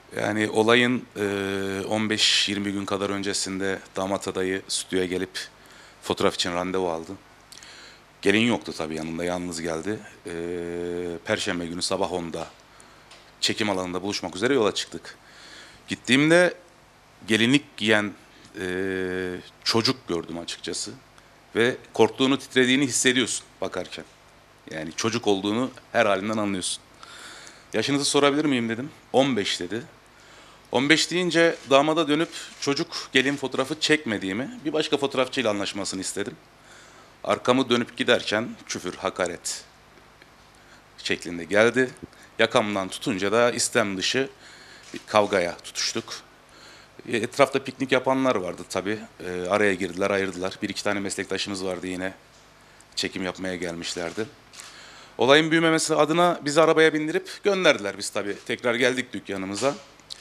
Yani olayın 15-20 gün kadar öncesinde damat adayı stüdyoya gelip fotoğraf için randevu aldı. Gelin yoktu tabii, yanında yalnız geldi. Perşembe günü sabah 10'da çekim alanında buluşmak üzere yola çıktık. Gittiğimde gelinlik giyen çocuk gördüm açıkçası. Ve korktuğunu, titrediğini hissediyorsun bakarken. Yani çocuk olduğunu her halinden anlıyorsun. Yaşınızı sorabilir miyim dedim. 15 dedi. 15 deyince damada dönüp çocuk gelin fotoğrafı çekmediğimi, bir başka fotoğrafçıyla anlaşmasını istedim. Arkamı dönüp giderken küfür, hakaret şeklinde geldi. Yakamdan tutunca da istem dışı bir kavgaya tutuştuk. Etrafta piknik yapanlar vardı tabii. Araya girdiler, ayırdılar. Bir iki tane meslektaşımız vardı yine. Çekim yapmaya gelmişlerdi. Olayın büyümemesi adına bizi arabaya bindirip gönderdiler. Biz tabii tekrar geldik dükkanımıza.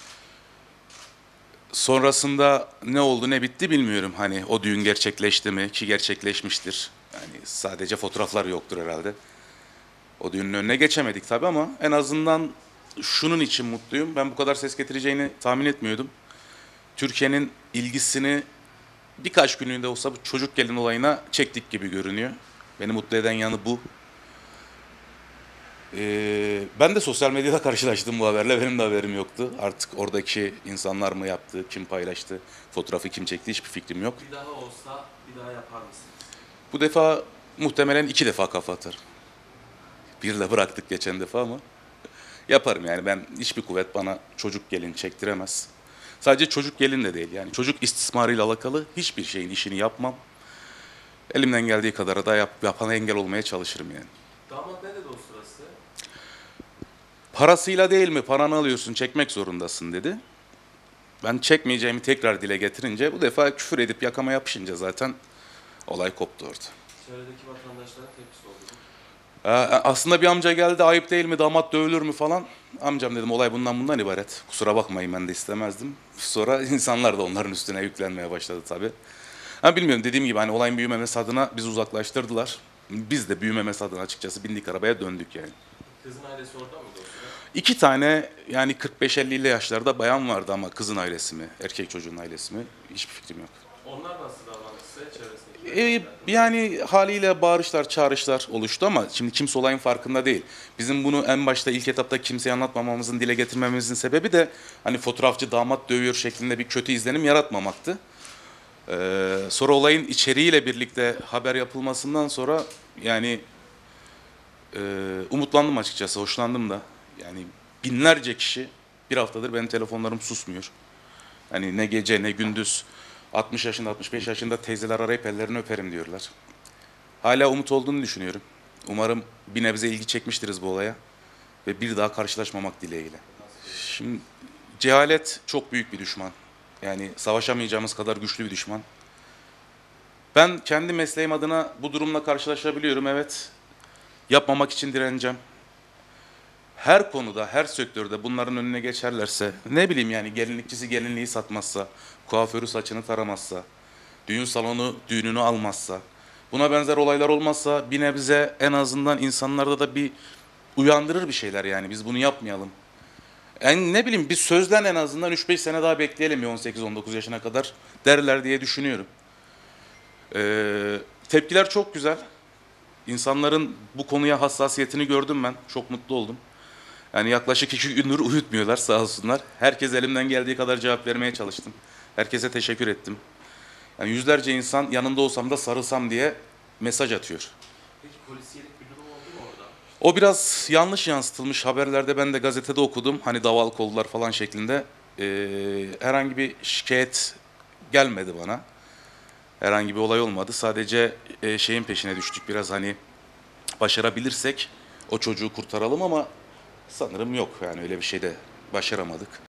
Sonrasında ne oldu ne bitti bilmiyorum. Hani o düğün gerçekleşti mi, ki gerçekleşmiştir. Yani sadece fotoğraflar yoktur herhalde. O düğünün önüne geçemedik tabii ama en azından şunun için mutluyum. Ben bu kadar ses getireceğini tahmin etmiyordum. Türkiye'nin ilgisini birkaç günlüğünde olsa bu çocuk gelin olayına çektik gibi görünüyor. Beni mutlu eden yanı bu. Ben de sosyal medyada karşılaştım bu haberle. Benim de haberim yoktu. Artık oradaki insanlar mı yaptı, kim paylaştı, fotoğrafı kim çekti hiçbir fikrim yok. Bir daha olsa bir daha yapar mısınız? Bu defa muhtemelen 2 defa kafa atarım. Bir de bıraktık geçen defa ama yaparım yani. Ben hiçbir kuvvet bana çocuk gelin çektiremez. Sadece çocuk gelin de değil, yani çocuk istismarıyla alakalı hiçbir şeyin işini yapmam. Elimden geldiği kadar da yapana engel olmaya çalışırım yani. Damat ne dedi o sırası? Parasıyla değil mi? Paranı alıyorsun, çekmek zorundasın dedi. Ben çekmeyeceğimi tekrar dile getirince, bu defa küfür edip yakama yapışınca zaten olay koptu orada. Çevredeki vatandaşların tepkisi oldu mu? Aslında bir amca geldi, ayıp değil mi, damat dövülür mü falan. Amcam dedim, olay bundan ibaret. Kusura bakmayın, ben de istemezdim. Sonra insanlar da onların üstüne yüklenmeye başladı tabii. Bilmiyorum, dediğim gibi hani olayın büyümemesi adına bizi uzaklaştırdılar. Biz de büyümemesi adına açıkçası bindik arabaya döndük yani. Kızın ailesi orada mıydı o sırada? 2 tane yani 45-50'li yaşlarda bayan vardı ama kızın ailesi mi, erkek çocuğun ailesi mi hiçbir fikrim yok. Onlar nasıl davrandı size çevresindekiler? Yani haliyle bağırışlar, çağrışlar oluştu ama şimdi kimse olayın farkında değil. Bizim bunu en başta ilk etapta kimseye anlatmamamızın, dile getirmememizin sebebi de hani fotoğrafçı damat dövüyor şeklinde bir kötü izlenim yaratmamaktı. Sonra olayın içeriğiyle birlikte haber yapılmasından sonra yani umutlandım açıkçası, hoşlandım da. Yani binlerce kişi, bir haftadır benim telefonlarım susmuyor. Hani ne gece ne gündüz 60 yaşında 65 yaşında teyzeler arayıp ellerini öperim diyorlar. Hala umut olduğunu düşünüyorum. Umarım bir nebze ilgi çekmiştiriz bu olaya ve bir daha karşılaşmamak dileğiyle. Şimdi cehalet çok büyük bir düşman. Yani savaşamayacağımız kadar güçlü bir düşman. Ben kendi mesleğim adına bu durumla karşılaşabiliyorum, evet. Yapmamak için direneceğim. Her konuda, her sektörde bunların önüne geçerlerse, ne bileyim yani gelinlikçisi gelinliği satmazsa, kuaförü saçını taramazsa, düğün salonu düğününü almazsa, buna benzer olaylar olmazsa bir nebze en azından insanlarda da bir uyandırır bir şeyler yani. Biz bunu yapmayalım. Yani ne bileyim bir sözden en azından 3-5 sene daha bekleyelim ya, 18-19 yaşına kadar derler diye düşünüyorum. Tepkiler çok güzel. İnsanların bu konuya hassasiyetini gördüm ben. Çok mutlu oldum. Yani yaklaşık 2 gündür uyutmuyorlar sağ olsunlar. Herkes elimden geldiği kadar cevap vermeye çalıştım. Herkese teşekkür ettim. Yani yüzlerce insan yanında olsam da sarılsam diye mesaj atıyor. Peki polisiyelik bir durum oldu mu orada? O biraz yanlış yansıtılmış haberlerde, ben de gazetede okudum. Hani daval kollar falan şeklinde. Herhangi bir şikayet gelmedi bana. Herhangi bir olay olmadı. Sadece şeyin peşine düştük biraz, hani başarabilirsek o çocuğu kurtaralım ama sanırım yok yani, öyle bir şey de başaramadık.